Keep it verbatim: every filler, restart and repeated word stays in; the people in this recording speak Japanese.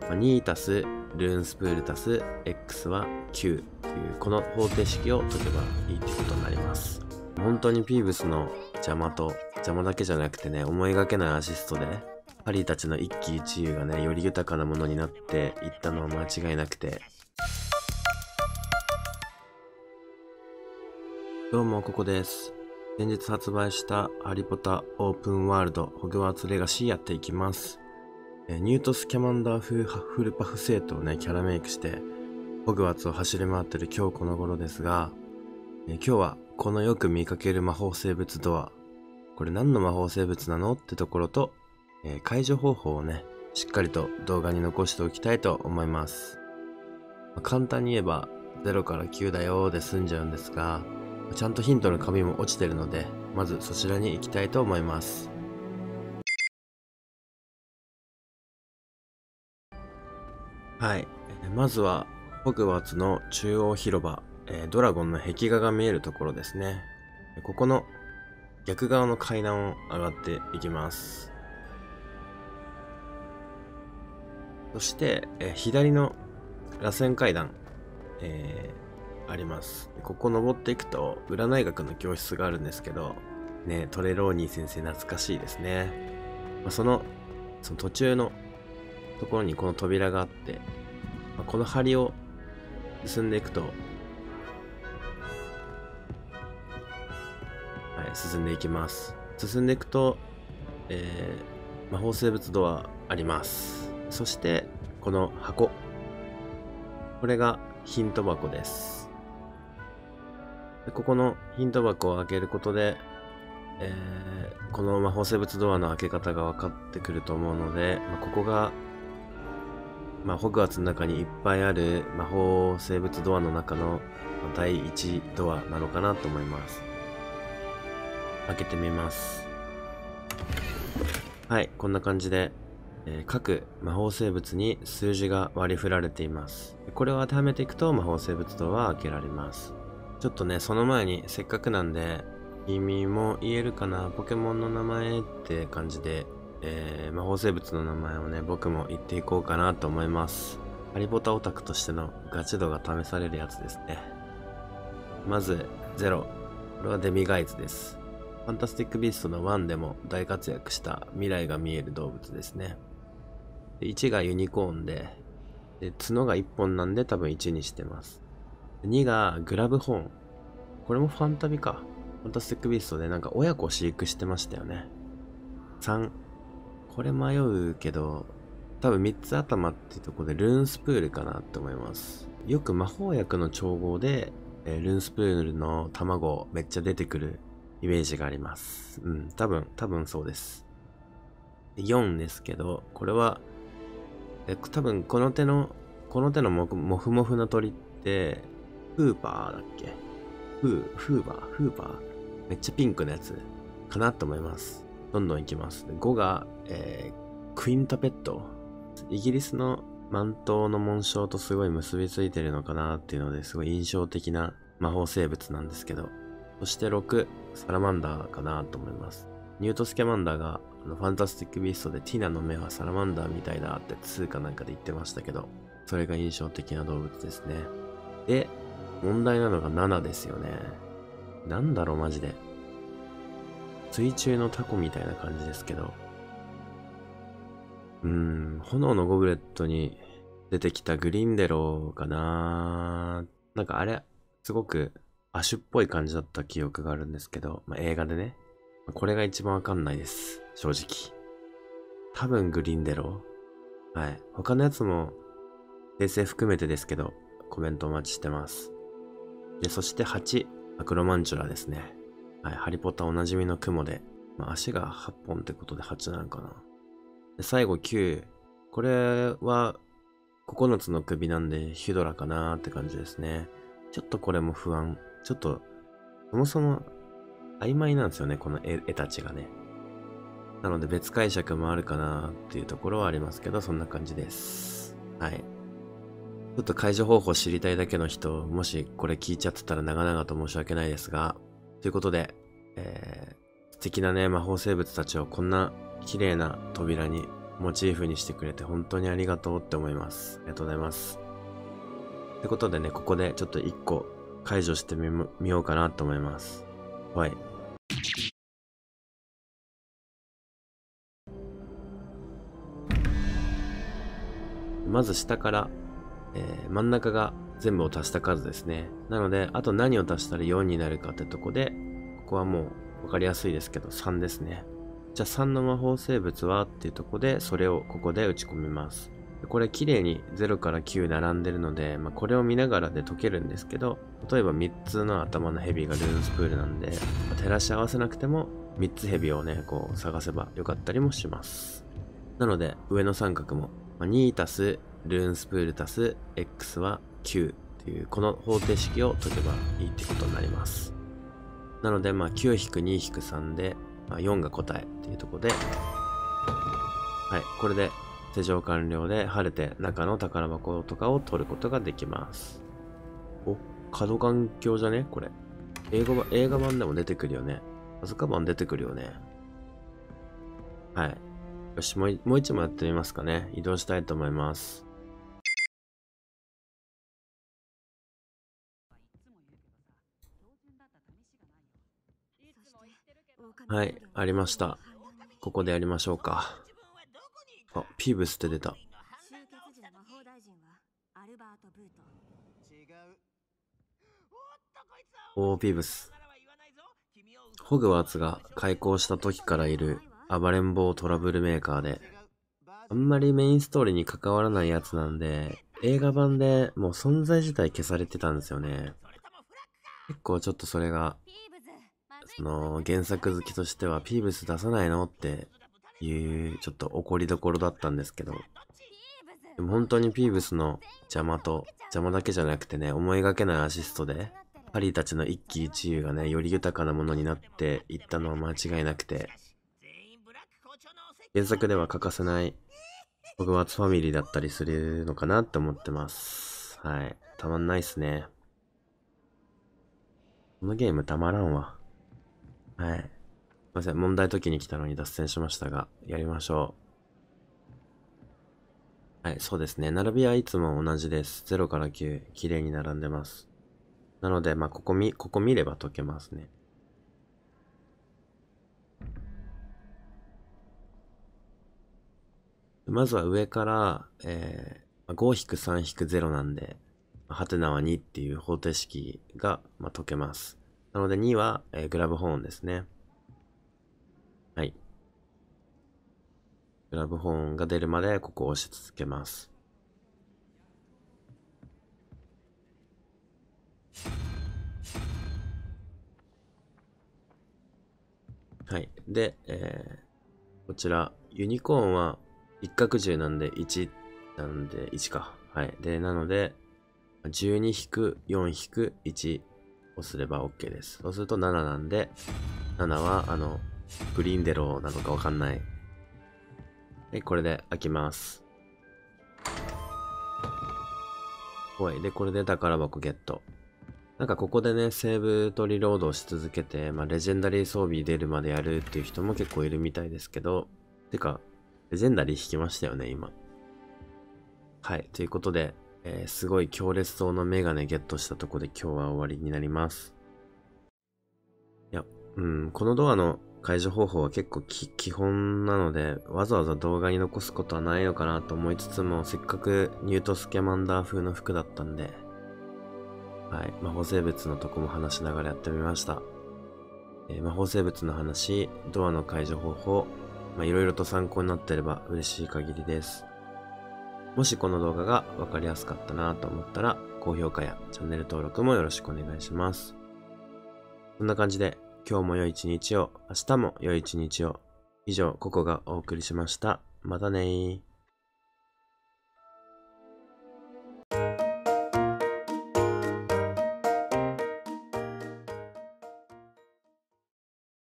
にたすルーンスプール足す X はきゅうというこの方程式を解けばいいってことになります。本当にピーブスの邪魔と邪魔だけじゃなくてね、思いがけないアシストでハリーたちの一喜一憂がね、より豊かなものになっていったのは間違いなくて。どうも、ここです。先日発売したハリポタオープンワールドホグワーツレガシーやっていきます。ニュートスキャマンダー風ハッフルパフ生徒をね、キャラメイクしてホグワーツを走り回ってる今日この頃ですが、え今日はこのよく見かける魔法生物ドア、これ何の魔法生物なのってところと、えー、解除方法をね、しっかりと動画に残しておきたいと思います。まあ、簡単に言えばゼロからきゅうだよで済んじゃうんですが、ちゃんとヒントの紙も落ちてるので、まずそちらに行きたいと思います。はい、えー、まずはホグワーツの中央広場、えー、ドラゴンの壁画が見えるところですね。ここの逆側の階段を上がっていきます。そして、えー、左の螺旋階段、えー、あります。ここ登っていくと占い学の教室があるんですけど、ね、トレローニー先生懐かしいですね。まあ、そのその途中のところにこの扉があって、まあ、この梁を進んでいくと、はい、進んでいきます。進んでいくと、えー、魔法生物ドアあります。そしてこの箱、これがヒント箱です。でここのヒント箱を開けることで、えー、この魔法生物ドアの開け方が分かってくると思うので、まあ、ここがまあ、ホグワーツの中にいっぱいある魔法生物ドアの中のだいいちドアなのかなと思います。開けてみます。はい、こんな感じで、えー、各魔法生物に数字が割り振られています。これを当てはめていくと魔法生物ドアは開けられます。ちょっとね、その前にせっかくなんで、君も言えるかな、ポケモンの名前って感じで、えー、魔法生物の名前をね、僕も言っていこうかなと思います。ハリポタオタクとしてのガチ度が試されるやつですね。まず、ゼロ。これはデミガイズです。ファンタスティックビーストのワンでも大活躍した未来が見える動物ですね。でいちがユニコーンで、で角がいっぽんなんで多分いちにしてます。にがグラブホーン。これもファンタビか。ファンタスティックビーストでなんか親子を飼育してましたよね。さん。これ迷うけど、多分みっつ頭ってとこでルーンスプールかなって思います。よく魔法薬の調合で、えー、ルーンスプールの卵めっちゃ出てくるイメージがあります。うん、多分、多分そうです。よんですけど、これは、え多分この手の、この手のモフモフモフの鳥って、フーパーだっけフー、フーバーフーパーめっちゃピンクのやつかなと思います。どんどんいきます。ごが、えー、クインタペット。イギリスのマントの紋章とすごい結びついてるのかなっていうのですごい印象的な魔法生物なんですけど。そしてろく、サラマンダーかなと思います。ニュートスキャマンダーがあのファンタスティックビーストでティナの目はサラマンダーみたいだってにかなんかで言ってましたけど、それが印象的な動物ですね。で、問題なのがななですよね。なんだろうマジで。水中のタコみたいな感じですけど。うーん、炎のゴブレットに出てきたグリンデローかな。なんかあれ、すごくアシュっぽい感じだった記憶があるんですけど、まあ、映画でね。これが一番わかんないです。正直。多分グリンデロー。はい。他のやつも、訂正含めてですけど、コメントお待ちしてます。で、そしてはち、アクロマンチュラですね。はい、ハリポタおなじみの雲で、まあ、足がはっぽんってことではちなのかな。で最後きゅう。これはここのつの首なんでヒュドラかなーって感じですね。ちょっとこれも不安。ちょっと、そもそも曖昧なんですよね、この絵、絵たちがね。なので別解釈もあるかなっていうところはありますけど、そんな感じです。はい。ちょっと解除方法知りたいだけの人、もしこれ聞いちゃってたら長々と申し訳ないですが、ということで、えー、素敵なね、魔法生物たちをこんな綺麗な扉にモチーフにしてくれて本当にありがとうって思います。ありがとうございます。ってことでね、ここでちょっと一個解除してみ、みようかなと思います。はい。まず下から、えー、真ん中が全部を足した数ですね。なので、あと何を足したらよんになるかってとこで、ここはもう分かりやすいですけど、さんですね。じゃあさんの魔法生物はっていうとこで、それをここで打ち込みます。これ綺麗にゼロからきゅう並んでるので、まあ、これを見ながらで解けるんですけど、例えばみっつの頭のヘビがルーンスプールなんで、まあ、照らし合わせなくてもみっつヘビをね、こう探せばよかったりもします。なので、上の三角も、まあ、に足すルーンスプール足す X はきゅうっていう、この方程式を解けばいいってことになります。なので、まあ、きゅう引くに引くさんで、まあ、よんが答えっていうところで、はい、これで施錠完了で晴れて中の宝箱とかを取ることができます。お、角環境じゃねこれ。英語版、映画版でも出てくるよね。アズカバン出てくるよね。はい。よし、もう、もう一問やってみますかね。移動したいと思います。はい、ありました。ここでやりましょうか。あ、ピーブスって出た。おー、ピーブス。ホグワーツが開校した時からいる暴れん坊トラブルメーカーで、あんまりメインストーリーに関わらないやつなんで、映画版でもう存在自体消されてたんですよね。結構ちょっとそれが、その原作好きとしてはピーブス出さないのっていうちょっと怒りどころだったんですけど、でも本当にピーブスの邪魔と、邪魔だけじゃなくてね、思いがけないアシストで、ハリーたちの一喜一憂がね、より豊かなものになっていったのは間違いなくて、原作では欠かせないホグワーツファミリーだったりするのかなって思ってます。はい。たまんないっすね。このゲームたまらんわ。はい。すいません。問題解きに来たのに脱線しましたが、やりましょう。はい、そうですね。並びはいつも同じです。ゼロからきゅう、綺麗に並んでます。なので、まあ、ここ見、ここ見れば解けますね。まずは上から、えー、ご引くさん引くゼロなんで、ハテナはにっていう方程式が、まあ、解けます。なのでには、えー、グラブホーンですね。はい。グラブホーンが出るまでここを押し続けます。はい。で、えー、こちら、ユニコーンは一角じゅうなんでいちなんでいちか。はい。で、なので、じゅうに引くよん引くいちをすれば OK です。そうするとなななんで、ななは、あの、グリーンデローなのかわかんない。で、これで開きます。おい。で、これで宝箱ゲット。なんかここでね、セーブとリロードをし続けて、まあ、レジェンダリー装備出るまでやるっていう人も結構いるみたいですけど、てか、レジェンダリー引きましたよね、今。はい。ということで、えー、すごい強烈そうなメガネゲットしたとこで今日は終わりになります。いや、うん、このドアの解除方法は結構基本なので、わざわざ動画に残すことはないのかなと思いつつも、せっかくニュートスキャマンダー風の服だったんで、はい、魔法生物のとこも話しながらやってみました。えー、魔法生物の話、ドアの解除方法、まあ、いろいろと参考になってれば嬉しい限りです。もしこの動画がわかりやすかったなと思ったら、高評価やチャンネル登録もよろしくお願いします。こんな感じで、今日も良い一日を、明日も良い一日を。以上、ココがお送りしました。またねー。